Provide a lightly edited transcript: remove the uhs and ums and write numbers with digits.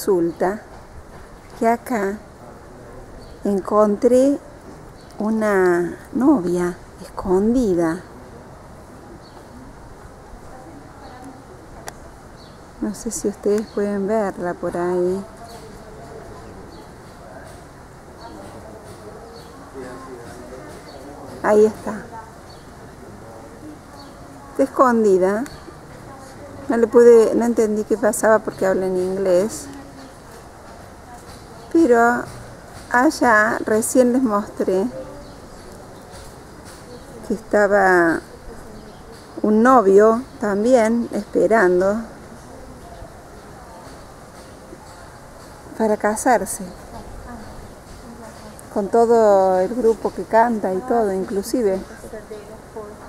resulta que acá encontré una novia escondida. No sé si ustedes pueden verla por ahí. Ahí está. Está escondida. No entendí qué pasaba porque habla en inglés. Pero allá recién les mostré que estaba un novio también esperando para casarse, con todo el grupo que canta y todo, inclusive.